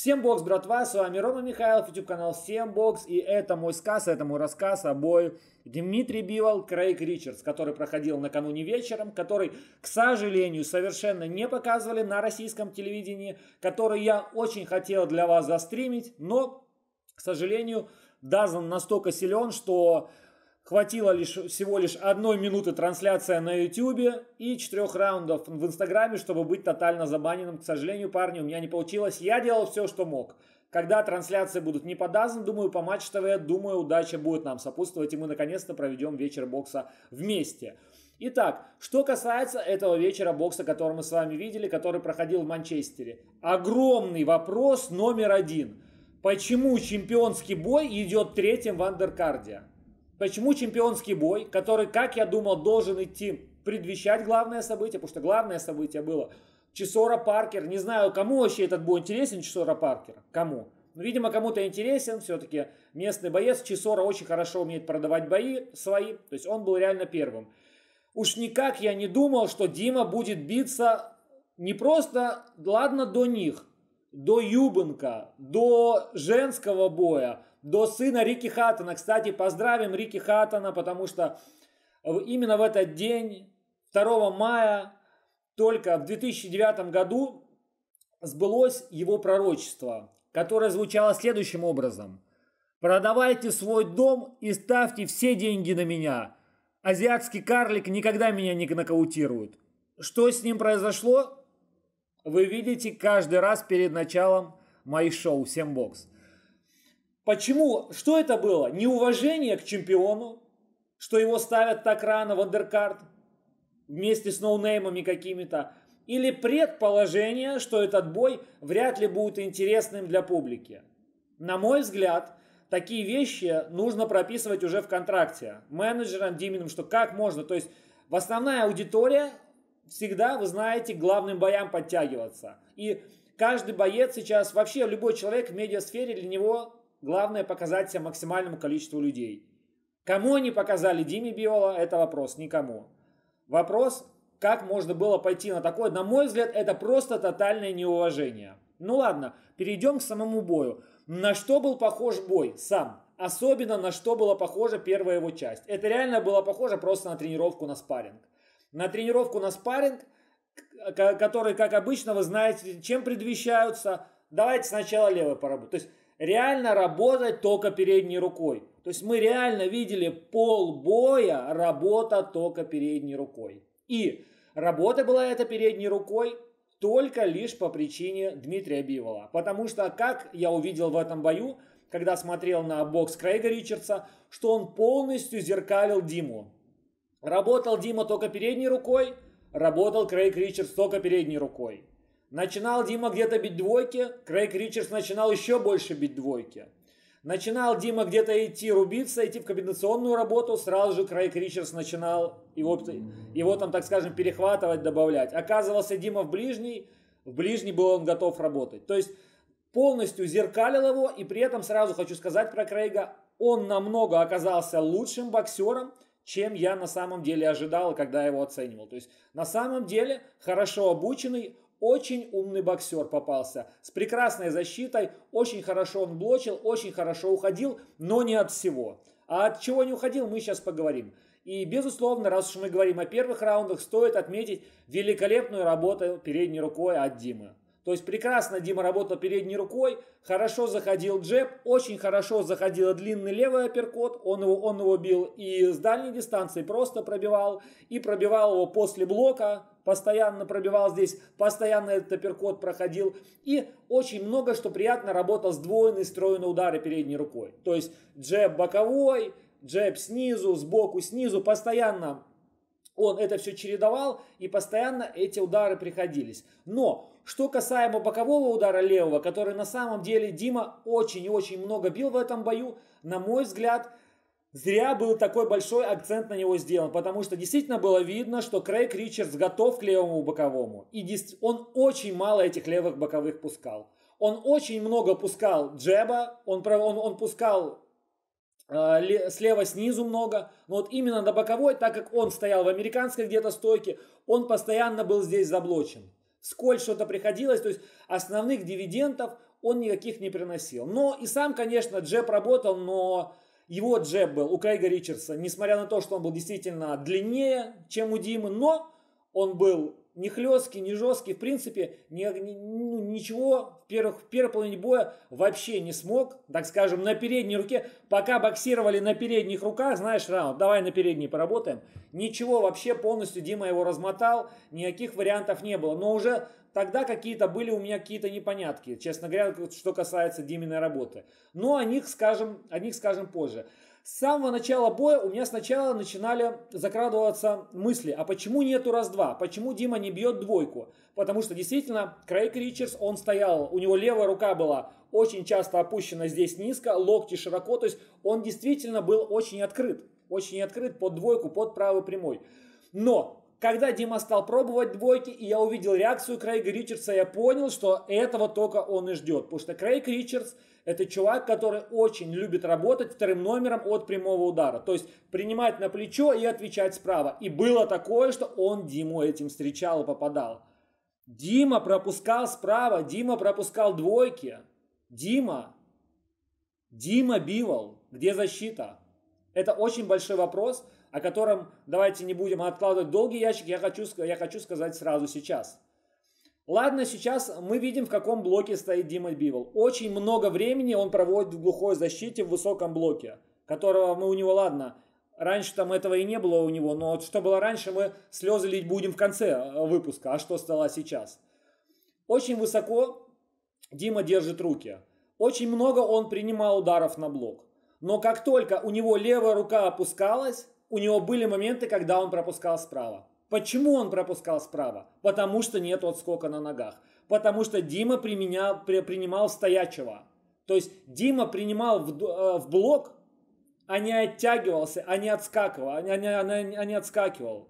Всем бокс, братва, с вами Рома Михайлов, YouTube канал Всем бокс, и это мой сказ, это мой рассказ о бою Дмитрий Бивол, Крейг Ричардс, который проходил накануне вечером, который, к сожалению, совершенно не показывали на российском телевидении, который я очень хотел для вас застримить, но, к сожалению, Дазн настолько силен, что хватило всего лишь 1 минуты трансляция на YouTube и 4 раундов в Инстаграме, чтобы быть тотально забаненным. К сожалению, парни, у меня не получилось. Я делал все, что мог. Когда трансляции будут не по Дазн, думаю, по Матч ТВ, думаю, удача будет нам сопутствовать, и мы наконец-то проведем вечер бокса вместе. Итак, что касается этого вечера бокса, который мы с вами видели, который проходил в Манчестере. Огромный вопрос номер 1. Почему чемпионский бой идет третьим в андеркарде? Почему чемпионский бой, который, как я думал, должен идти предвещать главное событие, потому что главное событие было Чисора Паркер. Не знаю, кому вообще этот бой интересен, Чисора Паркер. Кому? Но, видимо, кому-то интересен. Все-таки местный боец. Чисора очень хорошо умеет продавать бои свои. То есть он был реально первым. Уж никак я не думал, что Дима будет биться не просто, ладно, до них, до Юбенка, до женского боя, до сына Рики Хаттона. Кстати, поздравим Рики Хаттона, потому что именно в этот день, 2 мая, только в 2009 году сбылось его пророчество, которое звучало следующим образом. «Продавайте свой дом и ставьте все деньги на меня. Азиатский карлик никогда меня не нокаутирует». Что с ним произошло? Вы видите каждый раз перед началом моих шоу «Всем бокс». Почему? Что это было? Неуважение к чемпиону, что его ставят так рано в андеркард вместе с ноунеймами какими-то, или предположение, что этот бой вряд ли будет интересным для публики. На мой взгляд, такие вещи нужно прописывать уже в контракте менеджерам, Диминым, что как можно. То есть основная аудитория всегда, вы знаете, к главным боям подтягиваться. И каждый боец сейчас, вообще любой человек в медиасфере, для него главное показать себя максимальному количеству людей. Кому они показали Диме Бивола, это вопрос, никому. Вопрос, как можно было пойти на такое, на мой взгляд, это просто тотальное неуважение. Ну ладно, перейдем к самому бою. На что был похож бой сам? Особенно на что была похожа первая его часть. Это реально было похоже просто на тренировку на спарринг. На тренировку на спарринг, который, как обычно, вы знаете, чем предвещаются. Давайте сначала левой поработаем. То есть реально работать только передней рукой. То есть мы реально видели полбоя работа только передней рукой. И работа была эта передней рукой только лишь по причине Дмитрия Бивола. Потому что, как я увидел в этом бою, когда смотрел на бокс Крейга Ричардса, что он полностью зеркалил Диму. Работал Дима только передней рукой, работал Крейг Ричардс только передней рукой. Начинал Дима где-то бить двойки, Крейг Ричардс начинал еще больше бить двойки. Начинал Дима где-то идти рубиться, идти в комбинационную работу, сразу же Крейг Ричардс начинал его там, так скажем, перехватывать, добавлять. Оказывался Дима в ближний был он готов работать. То есть полностью зеркалил его, и при этом сразу хочу сказать про Крейга, он намного оказался лучшим боксером, чем я на самом деле ожидал, когда его оценивал. То есть на самом деле хорошо обученный, очень умный боксер попался, с прекрасной защитой, очень хорошо он блочил, очень хорошо уходил, но не от всего. А от чего не уходил, мы сейчас поговорим. И, безусловно, раз уж мы говорим о первых раундах, стоит отметить великолепную работу передней рукой от Димы. То есть прекрасно Дима работал передней рукой, хорошо заходил джеб, очень хорошо заходил длинный левый апперкот, он его бил и с дальней дистанции просто пробивал, и пробивал его после блока, постоянно пробивал здесь, постоянно этот апперкот проходил, и очень много, что приятно, работал сдвоенный, стройный удары передней рукой. То есть джеб боковой, джеб снизу, сбоку, снизу, постоянно он это все чередовал, и постоянно эти удары приходились. Но что касаемо бокового удара левого, который на самом деле Дима очень и очень много бил в этом бою, на мой взгляд, зря был такой большой акцент на него сделан, потому что действительно было видно, что Крейг Ричардс готов к левому боковому, и он очень мало этих левых боковых пускал. Он очень много пускал джеба, он пускал слева снизу много, но вот именно на боковой, так как он стоял в американской где-то стойке, он постоянно был здесь заблочен. вскользь что-то приходилось, то есть основных дивидендов он никаких не приносил. Но и сам, конечно, джеб работал, но его джеб был у Крейга Ричардса, несмотря на то, что он был действительно длиннее, чем у Димы, но он был не хлесткий, не жесткий, в принципе, ничего в первой половине боя вообще не смог, так скажем, на передней руке, пока боксировали на передних руках, знаешь, раунд, давай на передней поработаем, ничего вообще, полностью Дима его размотал, никаких вариантов не было, но уже тогда какие-то были у меня какие-то непонятки, честно говоря, что касается Диминой работы, но о них скажем позже. С самого начала боя у меня сначала начинали закрадываться мысли, а почему нету раз-два, почему Дима не бьет двойку? Потому что действительно Крейг Ричардс, он стоял, у него левая рука была очень часто опущена здесь низко, локти широко, то есть он действительно был очень открыт под двойку, под правый прямой. Но когда Дима стал пробовать двойки, и я увидел реакцию Крейга Ричардса, я понял, что этого только он и ждет. Потому что Крейг Ричардс – это чувак, который очень любит работать вторым номером от прямого удара. То есть принимать на плечо и отвечать справа. И было такое, что он Диму этим встречал и попадал. Дима пропускал справа, Дима пропускал двойки. Дима бивал. Где защита? Это очень большой вопрос, о котором давайте не будем откладывать долгий ящик, я хочу сказать сразу сейчас. Ладно, сейчас мы видим, в каком блоке стоит Дима Бивол. Очень много времени он проводит в глухой защите в высоком блоке, которого мы у него, ладно, раньше там этого и не было у него, но вот что было раньше, мы слезы лить будем в конце выпуска, а что стало сейчас. Очень высоко Дима держит руки. Очень много он принимал ударов на блок. Но как только у него левая рука опускалась, у него были моменты, когда он пропускал справа. Почему он пропускал справа? Потому что нет отскока на ногах. Потому что Дима принимал стоячего. То есть Дима принимал в блок, а не оттягивался, а не отскакивал.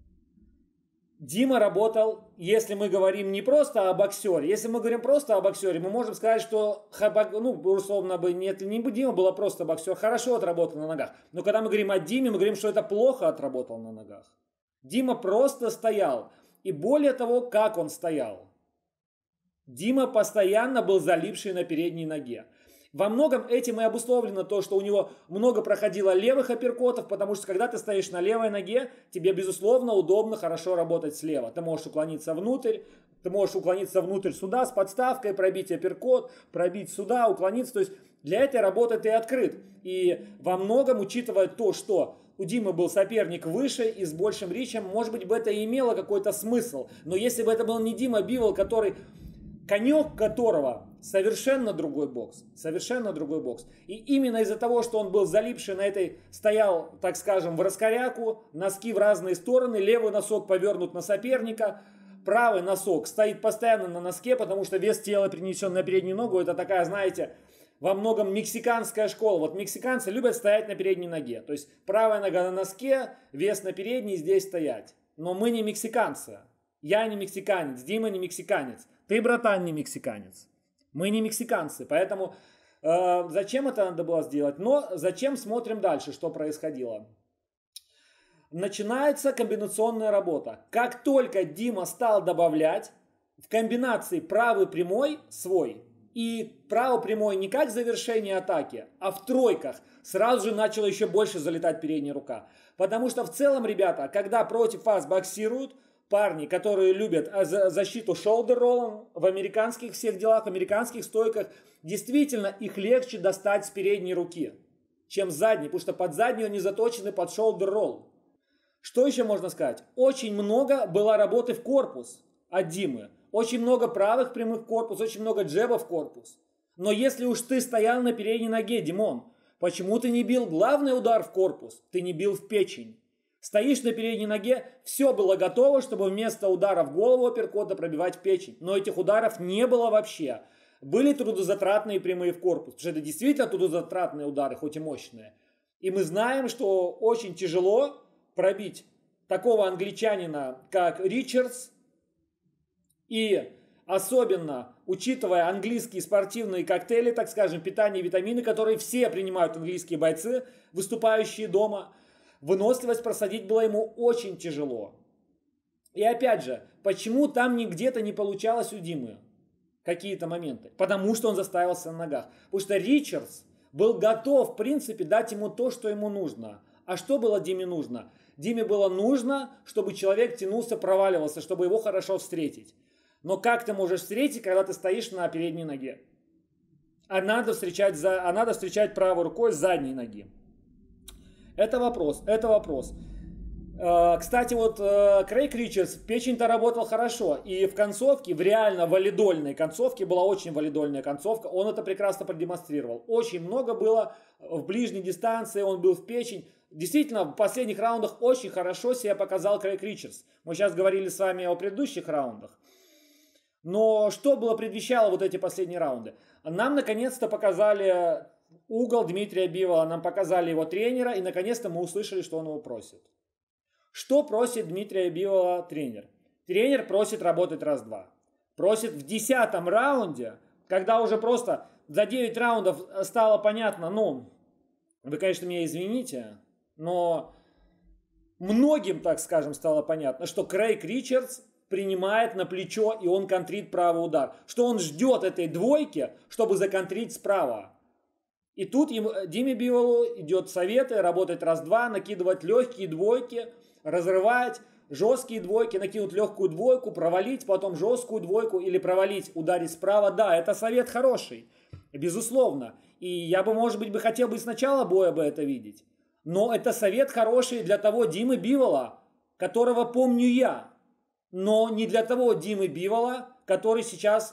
Дима работал, если мы говорим не просто о боксере, если мы говорим просто о боксере, мы можем сказать, что, условно бы, нет, не Дима был просто боксер, хорошо отработал на ногах. Но когда мы говорим о Диме, мы говорим, что это плохо отработал на ногах. Дима просто стоял. И более того, как он стоял. Дима постоянно был залипший на передней ноге. Во многом этим и обусловлено то, что у него много проходило левых апперкотов, потому что когда ты стоишь на левой ноге, тебе, безусловно, удобно хорошо работать слева. Ты можешь уклониться внутрь сюда с подставкой, пробить апперкот, пробить сюда, уклониться. То есть для этой работы ты открыт. И во многом, учитывая то, что у Димы был соперник выше и с большим ричем, может быть, бы это и имело какой-то смысл. Но если бы это был не Дима Бивол, конек которого совершенно другой бокс. И именно из-за того, что он был залипший на этой, стоял, так скажем, в раскоряку, носки в разные стороны, левый носок повернут на соперника, правый носок стоит постоянно на носке, потому что вес тела перенесен на переднюю ногу. Это такая, знаете, во многом мексиканская школа. Вот мексиканцы любят стоять на передней ноге. То есть правая нога на носке, вес на передней, здесь стоять. Но мы не мексиканцы. Я не мексиканец, Дима не мексиканец. Ты, братан, не мексиканец. Мы не мексиканцы, поэтому зачем это надо было сделать? Но зачем, смотрим дальше, что происходило. Начинается комбинационная работа. Как только Дима стал добавлять в комбинации правый прямой свой и правый прямой не как завершение атаки, а в тройках, сразу же начала еще больше залетать передняя рука. Потому что в целом, ребята, когда против вас боксируют, парни, которые любят защиту шоулдер-роллом в американских всех делах, в американских стойках, действительно их легче достать с передней руки, чем с задней, потому что под заднюю они заточены под шоулдер-ролл. Что еще можно сказать? Очень много было работы в корпус от Димы. Очень много правых прямых в корпус, очень много джебов в корпус. Но если уж ты стоял на передней ноге, Димон, почему ты не бил главный удар в корпус? Ты не бил в печень. Стоишь на передней ноге, все было готово, чтобы вместо удара в голову апперкота пробивать печень. Но этих ударов не было вообще. Были трудозатратные прямые в корпус, потому что это действительно трудозатратные удары, хоть и мощные. И мы знаем, что очень тяжело пробить такого англичанина, как Ричардс. И особенно, учитывая английские спортивные коктейли, так скажем, питание и витамины, которые все принимают английские бойцы, выступающие дома, выносливость просадить было ему очень тяжело. И опять же, почему там где-то не получалось у Димы какие-то моменты? Потому что он заставился на ногах. Потому что Ричардс был готов, в принципе, дать ему то, что ему нужно. А что было Диме нужно? Диме было нужно, чтобы человек тянулся, проваливался, чтобы его хорошо встретить. Но как ты можешь встретить, когда ты стоишь на передней ноге? А надо встречать правой рукой с задней ноги. Это вопрос. Кстати, вот Крейг Ричардс, печень-то работал хорошо. И в концовке, в реально валидольной концовке, была очень валидольная концовка, он это прекрасно продемонстрировал. Очень много было в ближней дистанции, он был в печень. Действительно, в последних раундах очень хорошо себя показал Крейг Ричардс. Мы сейчас говорили с вами о предыдущих раундах. Но что было предвещало вот эти последние раунды? Нам наконец-то показали угол Дмитрия Бивола, нам показали его тренера, и наконец-то мы услышали, что он его просит. Что просит Дмитрия Бивола тренер? Тренер просит работать раз-два. Просит в 10-м раунде, когда уже просто за 9 раундов стало понятно, ну, вы, конечно, меня извините, но многим, так скажем, стало понятно, что Крейг Ричардс принимает на плечо и он контрит правый удар. Что он ждет этой двойки, чтобы законтрить справа. И тут Диме Биволу идет советы работать раз-два, накидывать легкие двойки, разрывать жесткие двойки, накинуть легкую двойку, провалить, потом жесткую двойку или провалить, ударить справа. Да, это совет хороший, безусловно. И я бы, может быть, хотел бы с начала боя бы это видеть. Но это совет хороший для того Димы Бивола, которого помню я. Но не для того Димы Бивола, который сейчас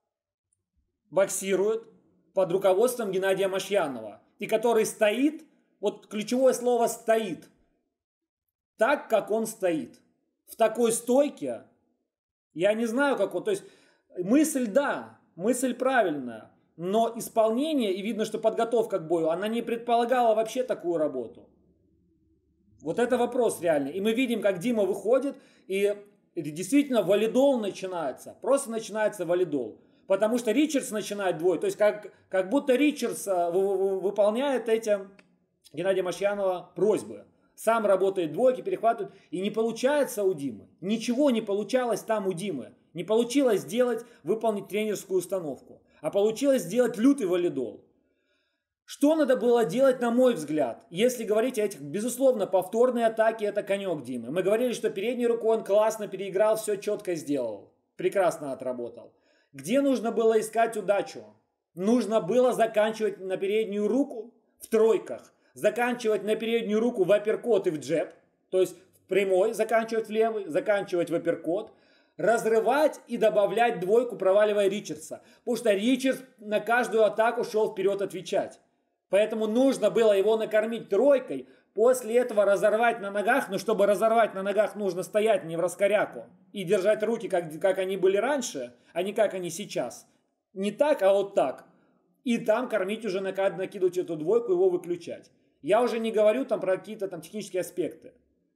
боксирует под руководством Геннадия Мошьянова. И который стоит, вот ключевое слово «стоит», так, как он стоит. В такой стойке, я не знаю, как он, то есть мысль, да, мысль правильная, но исполнение, и видно, что подготовка к бою, она не предполагала вообще такую работу. Вот это вопрос реальный. И мы видим, как Дима выходит, и действительно валидол начинается, просто начинается валидол. Потому что Ричардс начинает двое, то есть как будто Ричардс выполняет эти Геннадия Мошьянова просьбы. Сам работает двойки, перехватывает. И не получается у Димы. Ничего не получалось там у Димы. Не получилось выполнить тренерскую установку. А получилось сделать лютый валидол. Что надо было делать, на мой взгляд? Если говорить о этих, безусловно, повторные атаки, это конек Димы. Мы говорили, что передней рукой он классно переиграл, все четко сделал. Прекрасно отработал. Где нужно было искать удачу? Нужно было заканчивать на переднюю руку в тройках. Заканчивать на переднюю руку в апперкот и в джеб, то есть в прямой заканчивать в левый, заканчивать в апперкот, разрывать и добавлять двойку, проваливая Ричардса. Потому что Ричардс на каждую атаку шел вперед отвечать. Поэтому нужно было его накормить тройкой, после этого разорвать на ногах, но чтобы разорвать на ногах, нужно стоять не в раскоряку и держать руки, как они были раньше, а не как они сейчас. Не так, а вот так. И там кормить уже, накидывать эту двойку, его выключать. Я уже не говорю там про какие-то там технические аспекты.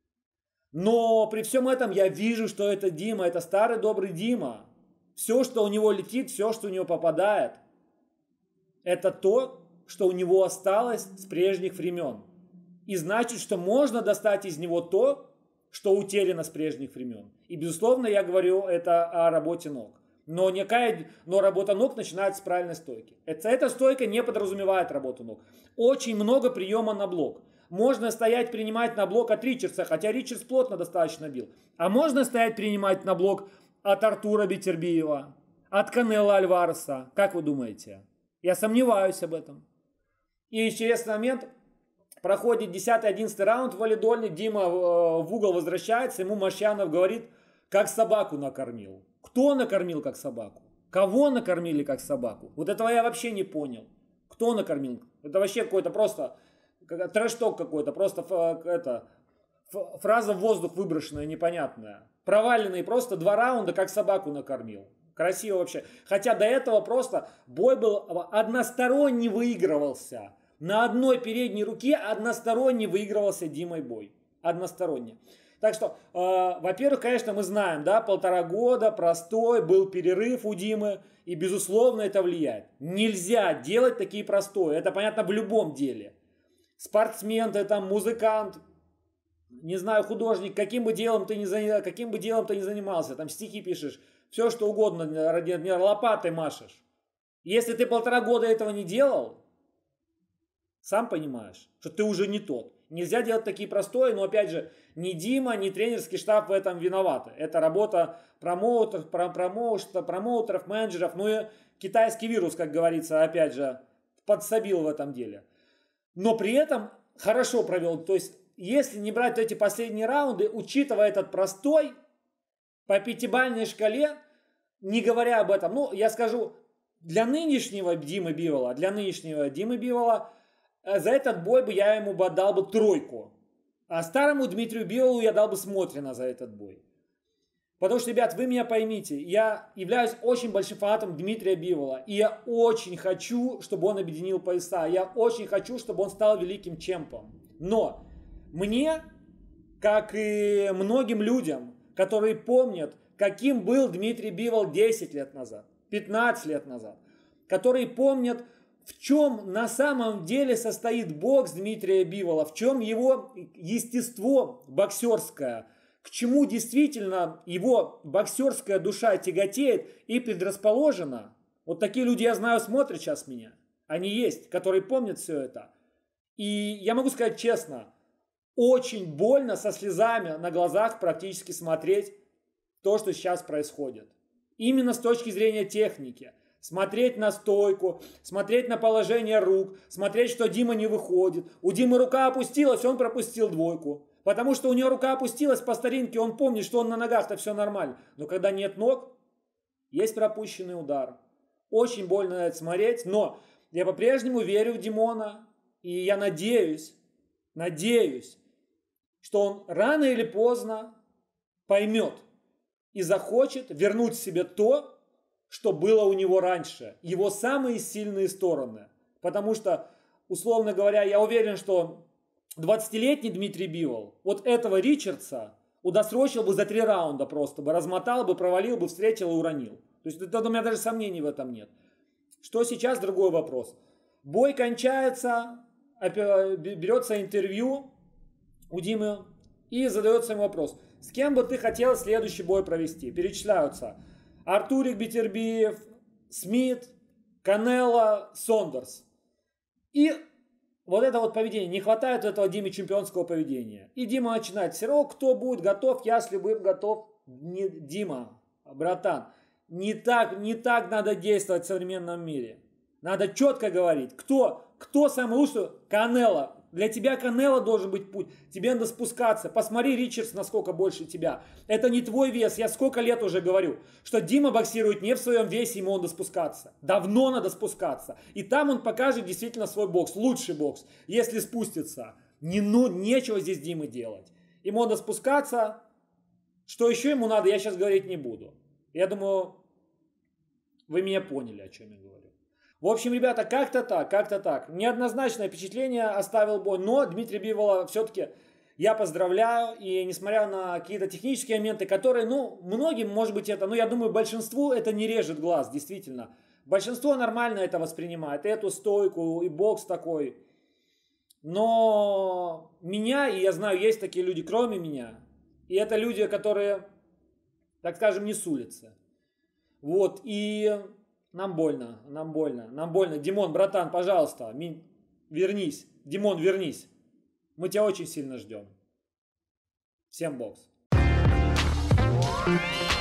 Но при всем этом я вижу, что это Дима, это старый добрый Дима. Все, что у него летит, все, что у него попадает, это то, что у него осталось с прежних времен. И значит, что можно достать из него то, что утеряно с прежних времен. И, безусловно, я говорю это о работе ног. Но работа ног начинается с правильной стойки. Эта стойка не подразумевает работу ног. Очень много приема на блок. Можно стоять, принимать на блок от Ричардса, хотя Ричардс плотно достаточно бил. А можно стоять, принимать на блок от Артура Бетербиева, от Канело Альвареса. Как вы думаете? Я сомневаюсь об этом. И интересный момент. Проходит 10-11 раунд валидольный. Дима в угол возвращается. Ему Мошьянов говорит, как собаку накормил. Кто накормил как собаку? Кого накормили как собаку? Вот этого я вообще не понял. Кто накормил? Это вообще какой-то просто трэш-ток какой-то. Просто фраза в воздух выброшенная, непонятная. Проваленный просто 2 раунда, как собаку накормил. Красиво вообще. Хотя до этого просто бой был односторонне выигрывался. На одной передней руке односторонне выигрывался Димой бой. Односторонне. Так что, во-первых, конечно, мы знаем, да, 1,5 года, простой, был перерыв у Димы, и, безусловно, это влияет. Нельзя делать такие простои, это понятно в любом деле. Спортсмен, ты там, музыкант, не знаю, художник, каким бы делом ты ни занимался, там стихи пишешь, все что угодно, ради лопатой машешь. Если ты 1,5 года этого не делал, сам понимаешь, что ты уже не тот. Нельзя делать такие простые, но опять же, ни Дима, ни тренерский штаб в этом виноваты. Это работа промоутеров, менеджеров, ну и китайский вирус, как говорится, опять же, подсобил в этом деле. Но при этом хорошо провел. То есть, если не брать эти последние раунды, учитывая этот простой, по 5-бальной шкале, не говоря об этом, ну, я скажу, для нынешнего Димы Бивола, за этот бой бы я ему дал бы 3. А старому Дмитрию Биволу я дал бы Смотрина за этот бой. Потому что, ребят, вы меня поймите, я являюсь очень большим фанатом Дмитрия Бивола. И я очень хочу, чтобы он объединил пояса. Я очень хочу, чтобы он стал великим чемпом. Но мне, как и многим людям, которые помнят, каким был Дмитрий Бивол 10 лет назад, 15 лет назад, которые помнят, в чем на самом деле состоит бокс Дмитрия Бивола, в чем его естество боксерское, к чему действительно его боксерская душа тяготеет и предрасположена. Вот такие люди, я знаю, смотрят сейчас меня. Они есть, которые помнят все это. И я могу сказать честно, очень больно со слезами на глазах практически смотреть то, что сейчас происходит. Именно с точки зрения техники. Смотреть на стойку, смотреть на положение рук, смотреть, что Дима не выходит. У Димы рука опустилась, он пропустил 2. Потому что у него рука опустилась по старинке, он помнит, что он на ногах-то все нормально. Но когда нет ног, есть пропущенный удар. Очень больно это смотреть, но я по-прежнему верю в Димона. И я надеюсь, что он рано или поздно поймет и захочет вернуть себе то, что было у него раньше, его самые сильные стороны. Потому что, условно говоря, я уверен, что 20-летний Дмитрий Бивол вот этого Ричардса удосрочил бы за 3 раунда просто бы, размотал бы, провалил бы, встретил и уронил. То есть это, у меня даже сомнений в этом нет. Что сейчас, другой вопрос. Бой кончается, берется интервью у Димы и задается ему вопрос. С кем бы ты хотел следующий бой провести? Перечисляются Артурик Бетербиев, Смит, Канело, Сондерс. И вот это вот поведение. Не хватает этого Диме чемпионского поведения. И Дима начинает. Все равно кто будет готов, я с любым готов. Не, Дима, братан, не так надо действовать в современном мире. Надо четко говорить. Кто самый лучший? Канело. Для тебя Канело должен быть путь. Тебе надо спускаться. Посмотри, Ричардс, насколько больше тебя. Это не твой вес. Я сколько лет уже говорю, что Дима боксирует не в своем весе, ему надо спускаться. Давно надо спускаться. И там он покажет действительно свой бокс. Лучший бокс. Если спустится. Нечего здесь Диме делать. Ему надо спускаться. Что еще ему надо, я сейчас говорить не буду. Я думаю, вы меня поняли, о чем я говорю. В общем, ребята, как-то так. Неоднозначное впечатление оставил бой, но Дмитрия Бивола все-таки я поздравляю. И несмотря на какие-то технические моменты, которые, многим, может быть, это, я думаю, большинству это не режет глаз, действительно. Большинство нормально это воспринимает, эту стойку, и бокс такой. Но меня, и я знаю, есть такие люди, кроме меня, и это люди, которые, так скажем, не с улицы. Вот, и... Нам больно. Димон, братан, пожалуйста, вернись. Димон, вернись. Мы тебя очень сильно ждем. Всем бокс.